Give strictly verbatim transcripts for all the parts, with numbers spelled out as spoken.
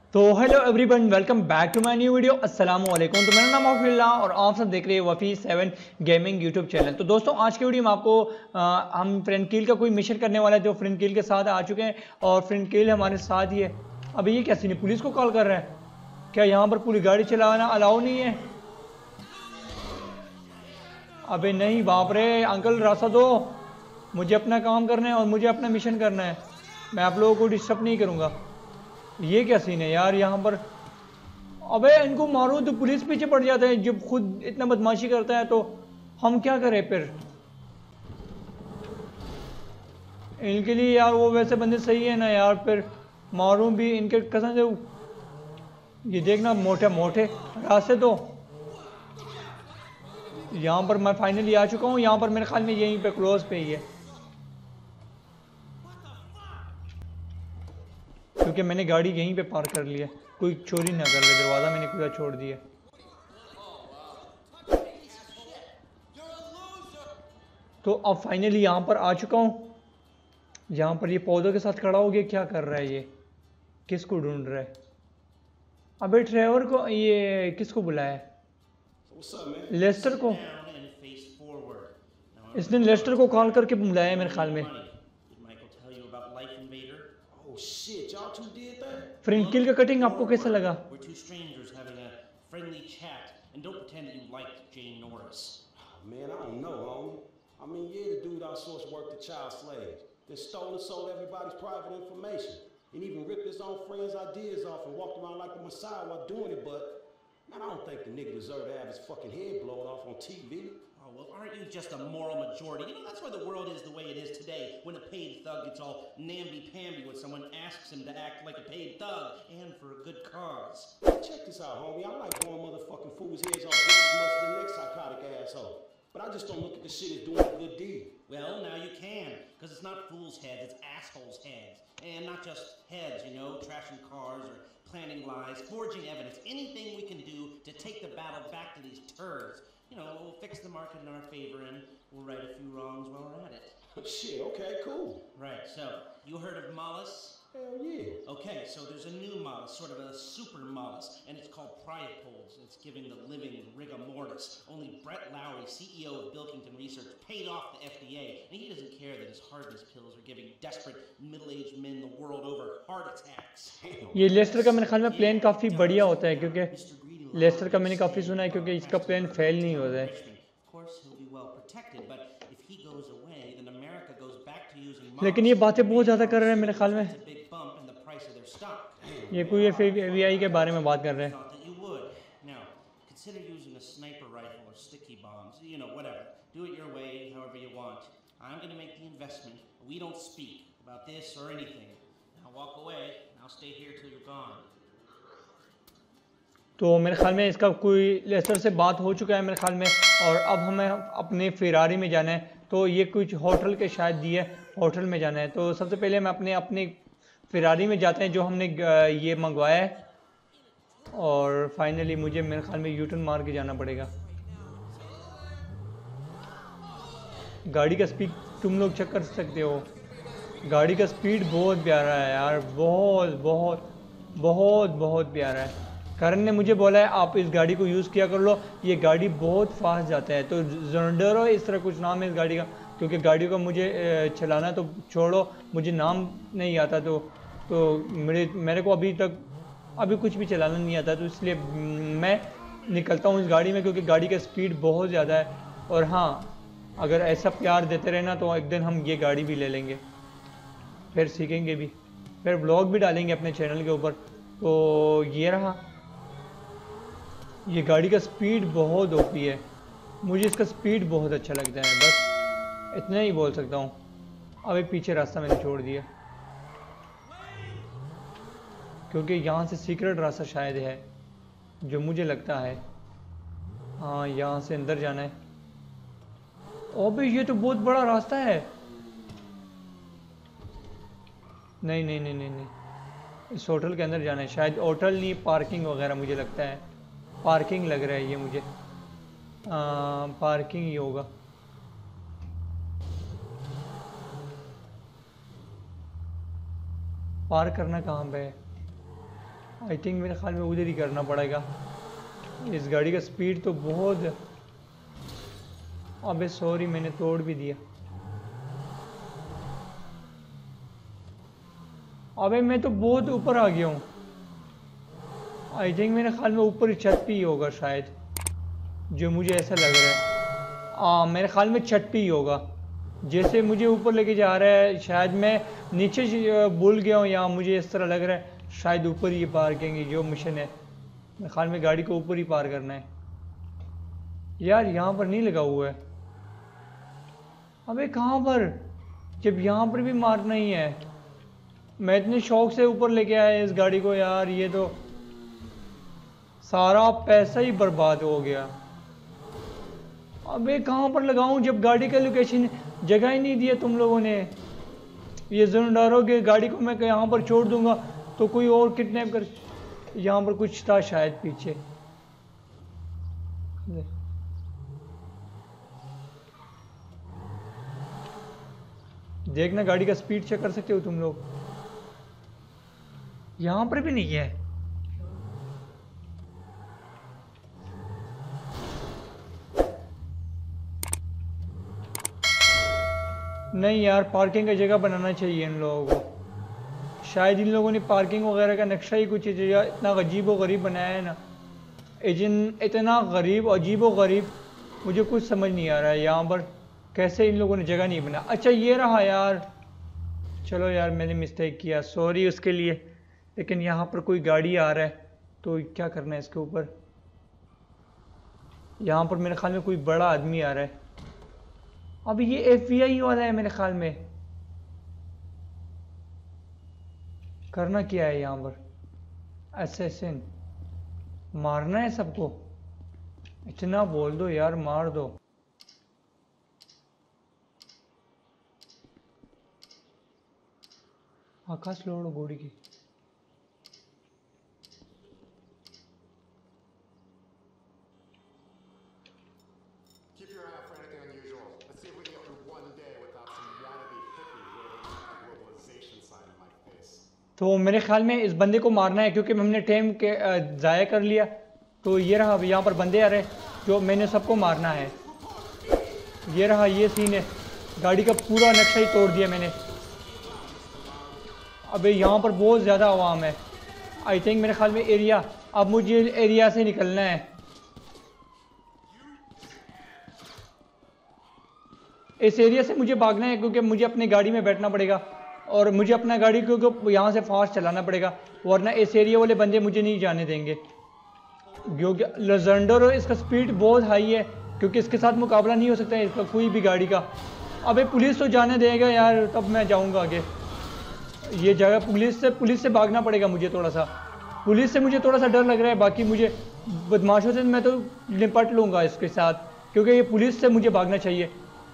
तो hello everyone, welcome back to my new video. अस्सलाम वालेकुम। तो मेरा नाम अफील्ला और आप सब देख रहे हैं Wafi seven gaming YouTube channel. तो दोस्तों, आज की वीडियो में आपको आ, हम फ्रेंड किल का कोई मिशन करने वाला है, जो फ्रेंड किल के साथ आ चुके हैं और फ्रेंड किल हमारे साथ ही है। अभी ये कैसे नहीं पुलिस को कॉल कर रहा है? क्या यहाँ पर पूरी गाड़ी चलाना अलाउ नहीं है? अबे नहीं, बाप रे अंकल, रास्ता दो। मुझे अपना काम करना है और मुझे अपना मिशन करना है। मैं आप लोगों को डिस्टर्ब नहीं करूँगा। ये क्या सीन है यार यहाँ पर? अबे इनको मारो तो पुलिस पीछे पड़ जाते हैं। जब खुद इतना बदमाशी करता है तो हम क्या करें फिर? इनके लिए यार वो वैसे बंदे सही है ना यार, फिर मारूं भी इनके कसम से। ये देखना, मोटे मोटे रास्ते तो। यहाँ पर मैं फाइनली आ चुका हूँ। यहाँ पर मेरे ख्याल में यहीं पे क्लोज पे ही है, क्योंकि मैंने गाड़ी यहीं पे पार्क कर लिया। कोई चोरी ना कर ले, दरवाज़ा मैंने खुला छोड़ दिया। तो अब फाइनली यहाँ पर आ चुका हूँ। यहाँ पर ये पौधों के साथ खड़ा हो गया। क्या कर रहा है ये? किसको ढूंढ रहा है? अबे ट्रेवर को, ये किसको बुलाया है? लेस्टर को। इसने लेस्टर को कॉल करके बुलाया है मेरे ख्याल में। फ्रेंड किल का कटिंग आपको कैसा लगा? Man, I don't know, homie. I mean, yeah, the dude outsourced work to child slaves. Then stole and sold everybody's private information. And even ripped his own friends' ideas off and walked around like the Messiah while doing it. But, man, I don't think the nigga deserved to have his fucking head blown off on T V. Oh, well, aren't you just a moral majority? You know, that's why the world is the way it is today. When a paid thug gets all namby-pamby when someone asks him to act like a paid thug, and for a good cause. Check this out, homie. I like blowing motherfucking fools' heads off just as much as the next psychotic asshole. But I just don't look at the shit as doing a good deed. Well, now you can, because it's not fools' heads, it's assholes' heads. And not just heads, you know, trashing cars or planning lies, forging evidence, anything we can do to take the battle back to these turds. You know, we'll fix the market in our favor and we'll right a few wrongs while we're at it. Shit, okay, cool. Right, so, you heard of Mollis? Hell yeah. Okay, so there's a new mollusk, sort of a super mollusk, and it's called Priapoles. It's giving the living rigor mortis. Only Brett Lowry, C E O of Bilkington Research, paid off the F D A, and he doesn't care that his hardness pills are giving desperate middle-aged men the world over heart attacks. ये लेस्टर का मेरे ख्याल में plan काफ़ी बढ़िया होता है, क्योंकि लेस्टर का मैंने काफ़ी सुना है, क्योंकि इसका प्लान फेल नहीं होता है। Of course, he'll be well protected, but if he goes away, then America goes back to using लेकिन ये बातें बहुत ज़्यादा कर रहे हैं मेरे ख्याल में। ये कोई एफ बी आई के बारे में बात कर रहे हैं। Now, consider using a sniper rifle or sticky bombs. You know, whatever. Do it your way, however you want. I'm going to make the investment. We don't speak about this or anything. Now walk away, and I'll stay here till you're gone. तो मेरे ख्याल में इसका कोई Lester से बात हो चुका है मेरे ख्याल में, और अब हमें अपने फेरारी में जाना है। तो ये कुछ होटल के शायद दिए, होटल में जाना है। तो सबसे पहले हम अपने अपने फेरारी में जाते हैं जो हमने ये मंगवाया है, और फाइनली मुझे मेरे ख्याल में यूटर्न मार के जाना पड़ेगा। गाड़ी का स्पीड तुम लोग चेक कर सकते हो। गाड़ी का स्पीड बहुत प्यारा है यार, बहुत बहुत बहुत बहुत प्यारा है। करण ने मुझे बोला है आप इस गाड़ी को यूज़ किया कर लो, ये गाड़ी बहुत फास्ट जाता है। तो जोंडरो इस तरह कुछ नाम है इस गाड़ी का, क्योंकि गाड़ी को मुझे चलाना तो छोड़ो, मुझे नाम नहीं आता। तो तो मेरे मेरे को अभी तक अभी कुछ भी चलाना नहीं आता, तो इसलिए मैं निकलता हूँ इस गाड़ी में, क्योंकि गाड़ी का स्पीड बहुत ज़्यादा है। और हाँ, अगर ऐसा प्यार देते रहना तो एक दिन हम ये गाड़ी भी ले लेंगे, फिर सीखेंगे भी, फिर ब्लॉग भी डालेंगे अपने चैनल के ऊपर। तो ये रहा, ये गाड़ी का स्पीड बहुत ओपी है। मुझे इसका स्पीड बहुत अच्छा लगता है, बस इतना ही बोल सकता हूँ। अभी पीछे रास्ता मैंने छोड़ दिया, क्योंकि यहाँ से सीक्रेट रास्ता शायद है, जो मुझे लगता है। हाँ, यहाँ से अंदर जाना है। ओ भाई, ये तो बहुत बड़ा रास्ता है। नहीं नहीं नहीं नहीं नहीं, इस होटल के अंदर जाना है शायद। होटल नहीं, पार्किंग वगैरह मुझे लगता है। पार्किंग लग रहा है ये मुझे। आ, पार्किंग ही होगा। पार्क करना कहाँ पे है? आई थिंक मेरे ख्याल में उधर ही करना पड़ेगा। इस गाड़ी का स्पीड तो बहुत, अबे सॉरी मैंने तोड़ भी दिया। अबे मैं तो बहुत ऊपर आ गया हूँ। आई थिंक मेरे ख्याल में ऊपर छत पे ही होगा शायद, जो मुझे ऐसा लग रहा है। आ, मेरे ख्याल में छत पे ही होगा, जैसे मुझे ऊपर लेके जा रहा है। शायद मैं नीचे भूल गया हूँ, या मुझे इस तरह लग रहा है शायद ऊपर ही पार करेंगे जो मिशन है। मेरे ख्याल में गाड़ी को ऊपर ही पार करना है। यार यहाँ पर नहीं लगा हुआ है। अबे कहाँ पर, जब यहाँ पर भी मारना ही है। मैं इतने शौक से ऊपर लेके आया इस गाड़ी को यार, ये तो सारा पैसा ही बर्बाद हो गया। अबे कहाँ पर लगाऊं जब गाड़ी का लोकेशन जगह ही नहीं दिया तुम लोगों ने। ये जरूर डरोगे गाड़ी को मैं यहाँ पर छोड़ दूंगा तो कोई और किडनैप कर। यहाँ पर कुछ था शायद पीछे। देखना गाड़ी का स्पीड चेक कर सकते हो तुम लोग। यहाँ पर भी नहीं है। नहीं यार, पार्किंग का जगह बनाना चाहिए इन लोगों को। शायद इन लोगों ने पार्किंग वगैरह का नक्शा ही कुछ इतना अजीब व गरीब बनाया है ना। इजन इतना गरीब अजीब व गरीब, मुझे कुछ समझ नहीं आ रहा है यहाँ पर कैसे इन लोगों ने जगह नहीं बनाया। अच्छा ये रहा यार, चलो यार मैंने मिस्टेक किया, सॉरी उसके लिए। लेकिन यहाँ पर कोई गाड़ी आ रहा है तो क्या करना है इसके ऊपर। यहाँ पर मेरे ख्याल में कोई बड़ा आदमी आ रहा है। अब ये एफ बी आई वाला है मेरे ख्याल में। करना क्या है यहाँ पर, असैसिन मारना है सबको। इतना बोल दो यार, मार दो। आकाश लोड़ो गोड़ी की। Keep your eye out for anything unusual. Let's see if we can get through one day without some wannabe hippie waving a globalization sign in my face. तो मेरे ख्याल में इस बंदे को मारना है क्योंकि हमने टाइम के ज़ाया कर लिया। तो ये रहा, यहाँ पर बंदे आ रहे जो मैंने सबको मारना है। ये रहा, ये सीन है। गाड़ी का पूरा नक्शा ही तोड़ दिया मैंने। अबे यहाँ पर बहुत ज़्यादा आवाम है। आई थिंक मेरे ख्याल में एरिया, अब मुझे एरिया से निकलना है। इस एरिया से मुझे भागना है क्योंकि मुझे अपनी गाड़ी में बैठना पड़ेगा और मुझे अपना गाड़ी क्योंकि यहाँ से फास्ट चलाना पड़ेगा, वरना इस एरिया वाले बंदे मुझे नहीं जाने देंगे। क्योंकि लेजेंडर इसका स्पीड बहुत हाई है, क्योंकि इसके साथ मुकाबला नहीं हो सकता है इसका कोई भी गाड़ी का। अबे पुलिस तो जाने देगा यार, तब मैं जाऊँगा आगे। ये जगह पुलिस से पुलिस से भागना पड़ेगा मुझे। थोड़ा सा पुलिस से मुझे थोड़ा सा डर लग रहा है, बाकी मुझे बदमाशों से मैं तो निपट लूँगा इसके साथ, क्योंकि ये पुलिस से मुझे भागना चाहिए।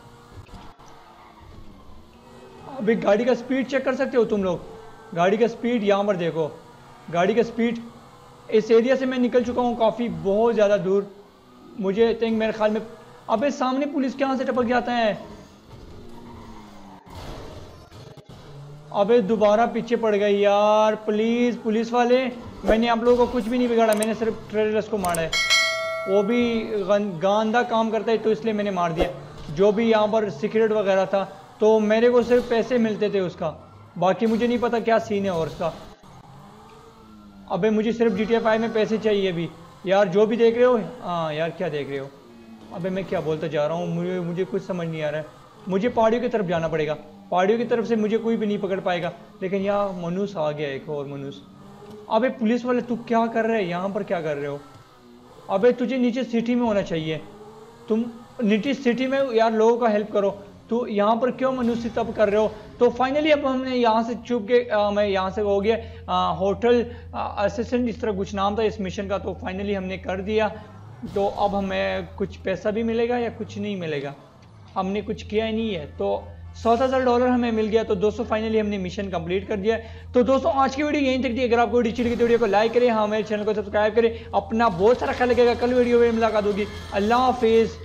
अभी गाड़ी का स्पीड चेक कर सकते हो तुम लोग। गाड़ी का स्पीड यहाँ पर देखो, गाड़ी का स्पीड। इस एरिया से मैं निकल चुका हूँ काफ़ी, बहुत ज़्यादा दूर। मुझे थिंक मेरे ख्याल में, अबे सामने पुलिस कहाँ से टपक जाता है। अबे दोबारा पीछे पड़ गई यार, प्लीज़ पुलिस वाले। मैंने आप लोगों को कुछ भी नहीं बिगाड़ा, मैंने सिर्फ ट्रेलर्स को मारा है। वो भी गंदा काम करता है तो इसलिए मैंने मार दिया। जो भी यहाँ पर सिगरेट वगैरह था तो मेरे को सिर्फ पैसे मिलते थे उसका, बाकी मुझे नहीं पता क्या सीन है और उसका। अबे मुझे सिर्फ जी टी ए फाइव में पैसे चाहिए अभी यार। जो भी देख रहे हो, हाँ यार क्या देख रहे हो। अबे मैं क्या बोलता जा रहा हूँ, मुझे मुझे कुछ समझ नहीं आ रहा है। मुझे पहाड़ियों की तरफ जाना पड़ेगा, पहाड़ियों की तरफ से मुझे कोई भी नहीं पकड़ पाएगा। लेकिन यहाँ मनुष्य आ गया, एक और मनुष्य। अबे पुलिस वाले तू क्या कर रहे हैं यहाँ पर, क्या कर रहे हो। अबे तुझे नीचे सिटी में होना चाहिए, तुम नीचे सिटी में यार लोगों का हेल्प करो। तो यहाँ पर क्यों मनुष्य तब कर रहे हो। तो फाइनली अब हमने यहाँ से छुप के आ, मैं यहाँ से हो गया होटल असिस्टेंट, इस तरह कुछ नाम था इस मिशन का। तो फाइनली हमने कर दिया। तो अब हमें कुछ पैसा भी मिलेगा या कुछ नहीं मिलेगा, हमने कुछ किया ही नहीं है। तो सात हज़ार डॉलर हमें मिल गया। तो दोस्तों फाइनली हमने मिशन कंप्लीट कर दिया। तो दोस्तों आज की वीडियो यहीं तक थी। अगर आपको वीडियो अच्छी लगी तो वीडियो को लाइक करें, हाँ मेरे चैनल को सब्सक्राइब करें। अपना बहुत सारा ख्याल लगेगा, कल वीडियो में मुलाकात होगी। अल्लाह हाफिज़।